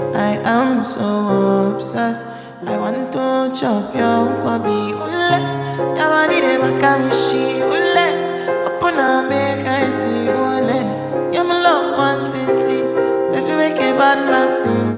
I am so obsessed. I want to chop your kwabi ule. Your body de makamishi ule. Upon a make I see ule. You're my love quantity. If you make a bad man sing